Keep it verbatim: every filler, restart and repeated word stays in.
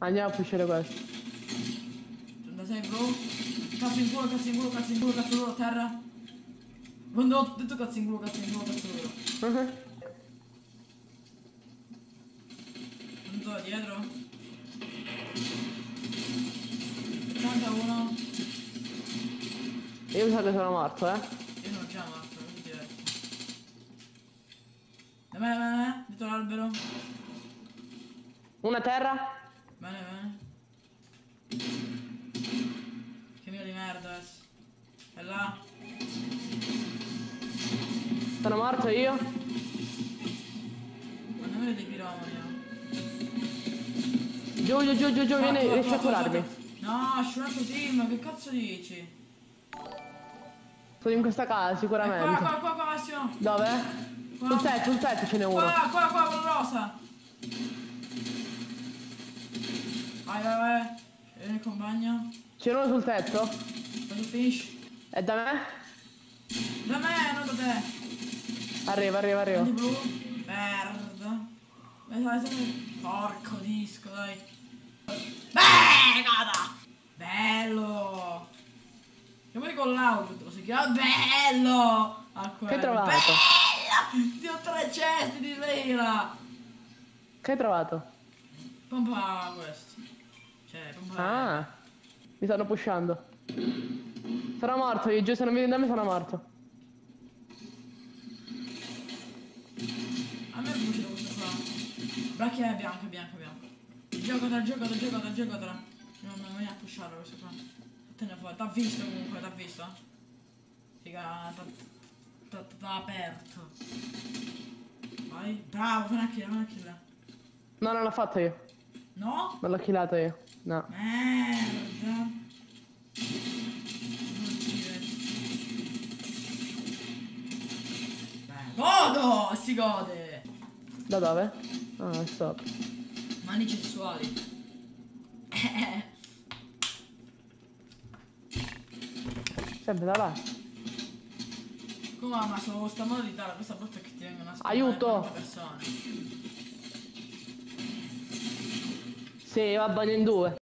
Andiamo a fucire questo. Da sei, bro. Cazzo in culo, cazzo in culo, cazzo in culo, cazzo loro, terra. Quando ho detto cazzo in culo, cazzo in culo, cazzo loro. Andato da dietro. ottantauno. Io mi sa che sono morto, eh. Io sono già morto, non diverso. Da me, da me, da me, dietro l'albero. Una terra. Bene, bene. Che mio di merda adesso. È là. Sono morto io. Ma non vedi i piromani, no? Giù, giù, giù, giù, giù, Qua, vieni, qua, riesci qua, a qua, qua, curarmi. qua. No, sciurato team, che cazzo dici? Sono in questa casa, È qua, sicuramente. qua, qua, qua, Massimo. Dove? Qua. Sul tetto, sul tetto ce n'è uno. Qua, qua, qua, quello rosa. Vai, vai, vai. Vieni il compagno. C'è uno sul tetto? Fai il fish. È da me? Da me, non da te. Arriva, arriva, arriva. Prendi blu. Merda. Dai, dai, dai. Porco disco, dai. Beh, gata. Bello. Chiamami con l'auto, si chiama bello. A Che hai quello. trovato? Bella. Ti ho tre cesti di lira. Che hai trovato? Pompa questo. Cioè, pompa Ah, erba. mi stanno pushando. Sono morto io, giù, se non vieni da me sono morto. A me è piaciuto questo qua. Bracchia è bianco, bianco, bianco. Giocatela, giocatela, giocatela, giocatela. Non, non vieni a pusharlo questo qua. Fatene fuori. T'ha visto comunque, t'ha visto? Figa, t'ha aperto. Vai. Bravo, fai una kill, fai una kill. No, non l'ho fatto io. No? Non l'ho killato io. No. Merda. Non dire. Beh, godo! Si gode! Da dove? Ah, stop. Mani sessuali. Sempre da là. Come ma sono sta modalità, la cosa brutta è che ti vengono a spiare Aiuto! tante persone. Sì, va bene in due.